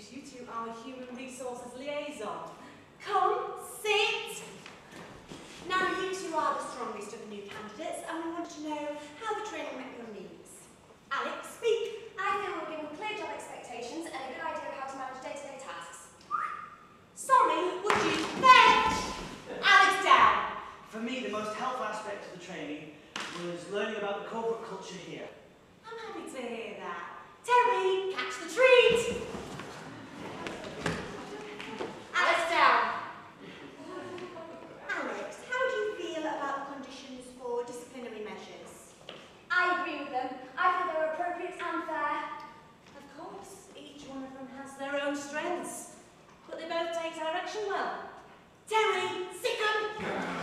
introduce you to our Human Resources Liaison. Come, sit! Now you two are the strongest of the new candidates, and we want to know how the training met your needs. Alex, speak. I feel we're given clear job expectations and a good idea of how to manage day-to-day tasks. Sorry, would you fetch? Alex, down. For me, the most helpful aspect of the training was learning about the corporate culture here. I'm happy to hear that. Terry, catch the treat. Alex, down. Alex, how do you feel about the conditions for disciplinary measures? I agree with them. I feel they're appropriate and fair. Of course, each one of them has their own strengths, but they both take direction well. Terry, sick 'em.